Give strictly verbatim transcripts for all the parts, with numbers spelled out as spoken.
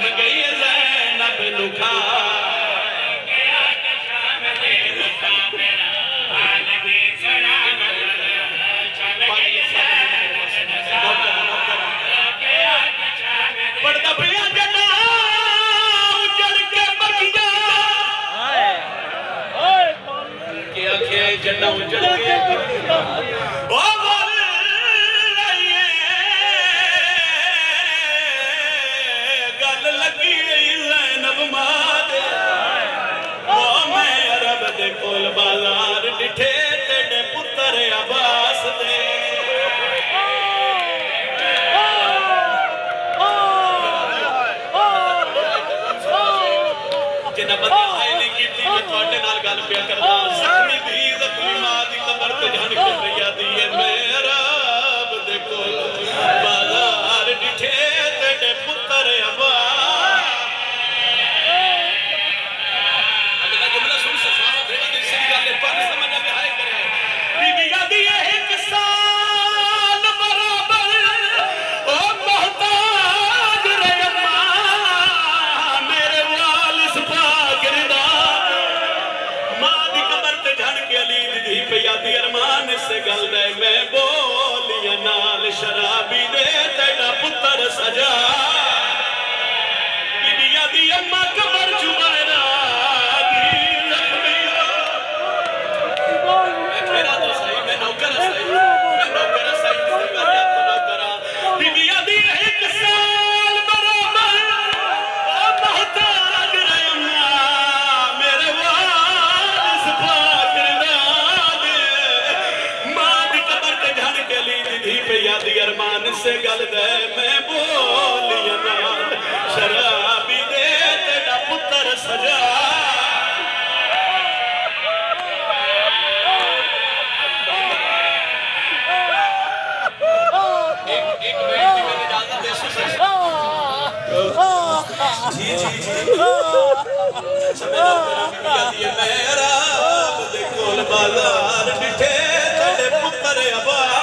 گئی زینب لکھا پڑھتا پڑھیا جنا اجڑ کے بکیا کیا کیا جنا اجڑ کے بکیا گل لگی زینب مادے وہ میں عرب دے کول بازار ڈٹھے تیڑے پتر عباس دے جنہ بدہ آئے نہیں کی تھی میں توڑے نال گل پیا کرنا زخمی بھی زخمی ماں دی قبر تے جان کے ریا دیئے میں عرب دے کول بازار ڈٹھے تیڑے پتر عباس اگر جملہ سن سے سامہ بھیڑا دل سے گالے پر سمجھا بھی آئے کرے بی بی یادی ایک سال برابر او محتاج رہے ماں میرے والس پاک ردا ماں دی قبر تے جھڑ کے علی دی پہ یادی ارمان سے گل دے میں بولی نال شرابی دے تیڑا پتر سجا بی بی یادی اممہ قبر چبائرہ ارمان سے گل دے میں بولی نال شرابی دے تیڑا پتر سجا ایک بیٹی میں اجازت دے سکتے جی جی جی سمیرہ میرا بی میں عرب دے کول بازار ڈٹھے تیڑے پتر عباس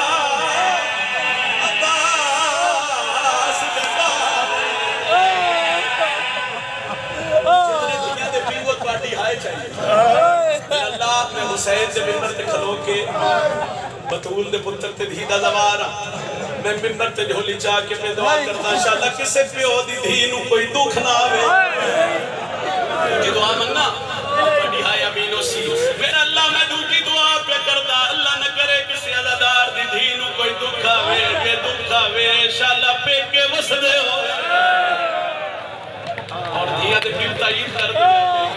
اللہ میں حسین دے ممبر تے کھلو کے بطول دے پتر تے دھیدہ زوارا میں ممبر تے جھولی چاہ کے میں دعا کرتا انشاءاللہ کسے پیو دی دھینو کوئی دکھ نہ آوے جی دعا مننا بڑی ہائی امینو سی میرا اللہ میں دھوکی دعا پہ کرتا اللہ نہ کرے کسی عزادار دی دھینو کوئی دکھ آوے کہ دکھ آوے انشاءاللہ پہ کے وسدے ہو اور دھیا دے پیو تعیید کر دے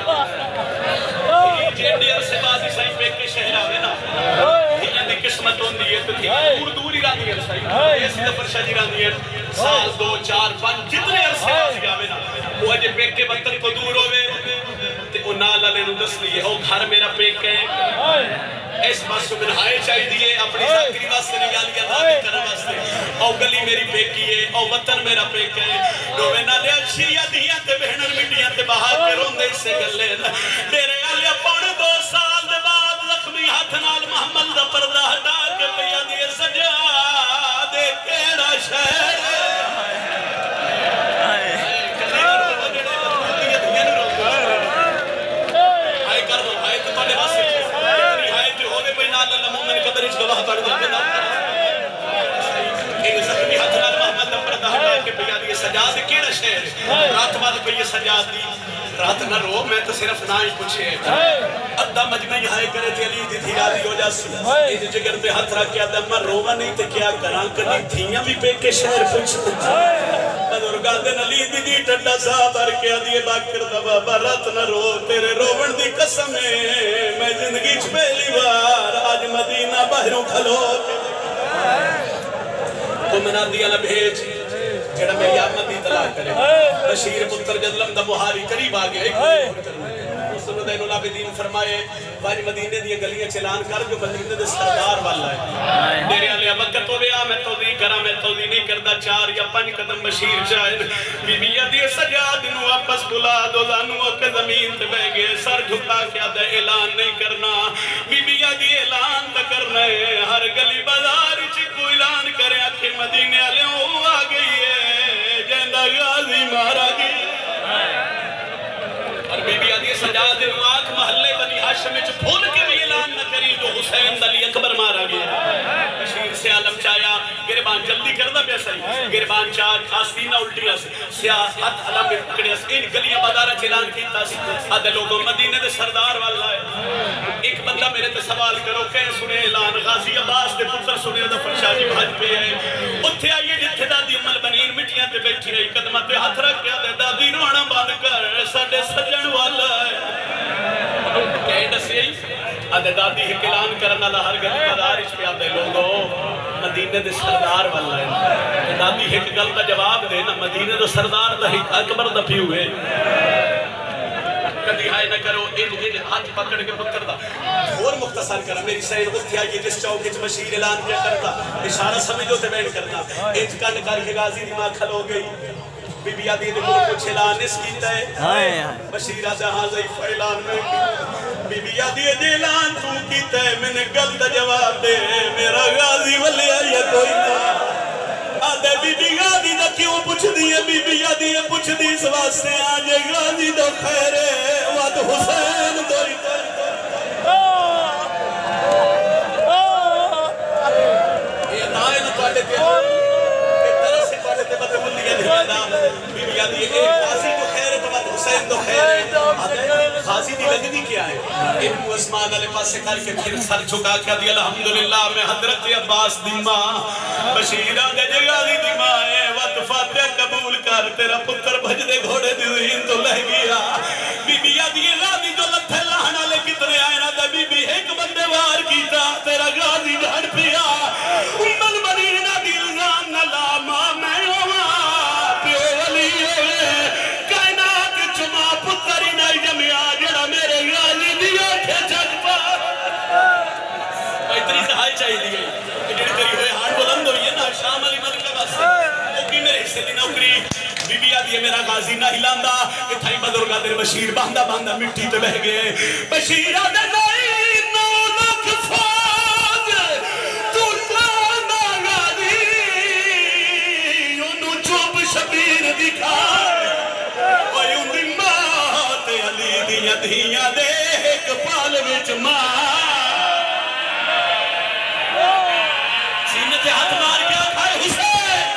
جیڈی عرصے بازی سائی پہ کے شہر آوے نا دھیا دی قسمت ہون دیئے تو دھیا دور دوری رانی ہے سائی ایسی دفر شاہی رانی ہے سال دو چار پانچ جتنے عرصے بازی آوے نا وہ اجے پہ کے بطن کو دور ہوئے تے او نالا لے نو دس لیے او گھر میرا پہ کے اس بات کو بنہائے چاہی دیئے اپنی ذاکری واسطے نگالیا دھامی کرنے واسطے او گلی میری پیکی ہے او وطن میرا پیک ہے دوے نالے شیعہ دیاں تے بہنر مٹیاں تے بہا کے روندے سے گلے میرے آلیا پونے دو سال دے بعد زخمی ہاتھ نال محمد دا پردہ ہٹا کے پیا دیئے سجا دے کیڑا شہر گواہ پڑھ دے ایک زخمی حضرت محمد پردہ ہٹا کے پیا دیئے سجاد کیڑا شہر رات بعد پہ یہ سجاد دی رات نہ رو میں تو صرف نہ ہی پوچھے ادھا مجمعی ہائے کرے تھی علی دی تھی راضی ہو جاسی ایدی جگر پہ ہاتھ رکھ کیا دم روما نہیں تے کیا کران کرنی تھیاں بھی پہ کے شہر پوچھتے بزرگاں دن علی دی دی ٹھنڈا سا بھر کے دیئے باکر دا بابا رات نہ رو تیرے روون دی قسم ہے میں زندگی چھ پہلی بار آج مدینہ باہروں کھلو تو منا دیا نہ بھیج جڑا میری آمد دی طلاق کرے بشیر پتر جدلم دا مہاری قریب آگیا ایک سنو دین العابدین فرمائے باج مدینے دیا گلیاں چلان کر جو مدینے دے سردار والا ہے میرے علیہ وقت ہو گیا میں توضیح کرا میں توضیح نہیں کردہ چار یا پنج قدم بشیر چاہے بی بی دی سجاد نو واپس بلا دو دانو کے زمین تے بے گئے سر جھکا کیا دے اعلان نہیں کرنا بی بی دی اعلان تا کرنا ہے ہر گلی بازار چکو اعلان کرے آکھے مدینے علیہ ہوا گئی ہے جیندہ غازی مارا گئی سجاد نواک محلے بنی ہاشم وچ بھول کے بھی اعلان نہ کری جو حسین علی اکبر مارا گیا بشیر سے عالم چایا گربان جلدی کردہ پیا صحیح گربان چاہ آستینہ الٹیا سیاہ ہاتھ علم میں پکڑیا ان گلیاں بادارہ چلان کیتا آدھے لوگوں مدینہ دے سردار والا ہے ایک بندہ میرے تے سوال کرو کہیں سنے اعلان غازی عباس دے پتر سنے دا فرشاہ جی بھاج پہ ہے اتھے آئیے جتھے دادی امال بنین مٹیاں تے بیٹھی رہی قدمہ تے ہاتھ رکھ کے آدھے دادی رونا باندھ کر ساڑھے سجن والا ہے کہیں دسی آدھے دادی ایک اعلان کرنا دا ہر گلی مدارش پہ آدھے لوگوں مدینہ دے سردار والا ہے دادی ایک گل دا جواب دے نا مدینہ دے سردار دا ایک اکبر دا پی ہوئے کدی ہائے نہ کرو ان ان ہاتھ پکڑ کے پتر دا اور مختصر کرا میری سید اتھے آئیے جس چوکے چھ بشیر اعلان کیا کرتا اشارہ سمجھو تے بین کرتا انچ کن کر کے غازی دماغ کھلو گئی بی بی آدھی نے ملک کچھ اعلان اس کیتا ہے بشیر آدھا ہاں ضعیف اعلان میں کی بی بی آدھی نے اعلان تو کیتا ہے میں نے گل دا جواب دے میرا غازی ولی آئیے کوئی نہ آدھے بی بی غازی دا کیوں پوچھ دیئے بی بی آدھی نے پوچھ دی اس واسطے آجے غازی دا خیر ہے وعد حسین دوری یہ نائے نہ پاٹے تے ایک طرح سے پاٹے تے بدے ملیہ دھیانا بی بی آدھی اے غازی تو خیر ہے تو وعد حسین تو خیر ہے آدھے غازی دی لگنی کیا ہے ابن عثمان علیہ پاس سے کر کے پھر سر چکا کیا دی الحمدللہ میں حضرت عباس دی ماں بشیرہ دے جگہ دی دی ماں ہے وقت فاتح قبول کر تیرا پتر بھج دے گھوڑے دی زہین تو لہ گیا بی بی آدھی غازی جو لتھے لاہنا لے کتنے آئے نا دے بی بی ایک بندے وار کیتا تیرا غازی جھڑ پیا امال مدینہ دی الزام نہ لا ماں میں ہوا پیو علی کائنات چما پتر ہی نہیں جمعہ جڑا میرے غازی دی آنکھیں جھڑ پا اتنی سہائی چاہی دی گئی جڑی تیری ہوئے ہاں بلند ہوئی ہے نا شام علی ملکہ بس وہ کی میرے حصے دی نوکری بی بی آدھی ہے میرا غازی نہ ہلاندہ اتھائی بدرگاہ تیرے بشیر باندھا باندھا مٹی تے بہ گئے بشیر آدھے نہیں نو لکھ فوج تو لانا غازی انہوں چوب شبیر دکھا وہی ان دی مات علی دیاں دھیاں دے ایک پال وچ ماں سینتے ہاتھ مار کے آکھائے حسین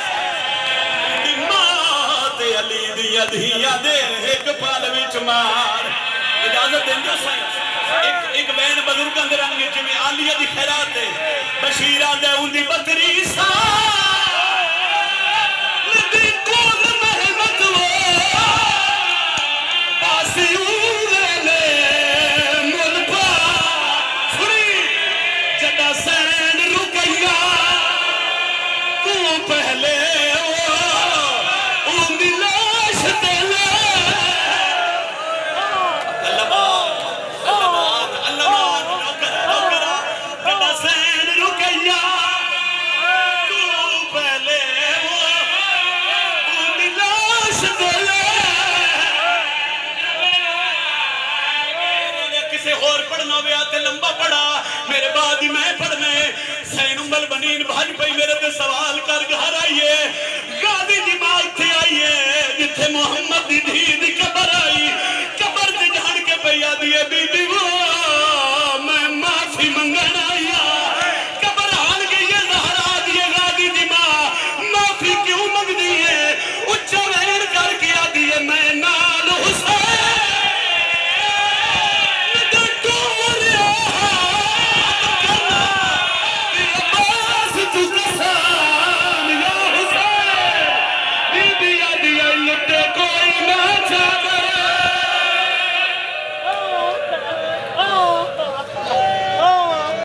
مات علی دیا دیا دے ایک پال وچ مار اجازت دیں جو سائن ایک بین بزرگ اندر آنگے جمعی آلیہ دی خیرات ہے بشیرہ دے ان دی بطری سار لدی کول محمد وہ باسی اولے لے مل پا سنی جدہ سین رکیہ پہلے ان دی لاش دلے اللہ مان اللہ مان اللہ مان روکرہ روکرہ جڑا سین رکیہ تو پہلے ان دی لاش دلے کسے اور پڑھنا ہوئے آتے لمبا پڑھا میرے بعد ہی میں پڑھنے سین امبل بنین بھاج پئی میرے تے سوال کر گھر آئیے غازی دی ماں تھے آئیے جتھے محمد دی دھی دی قبر آئی قبر تے جھڑ کے پیا دیئے بی بی وہ میں معافی منگن آیا قبر آن گئی ہے زہرا دیئے غازی دی ماں معافی کیوں منگ دیئے اچھا وین کر کے آ دیئے میں نال حسین کوئی نہ چاہتا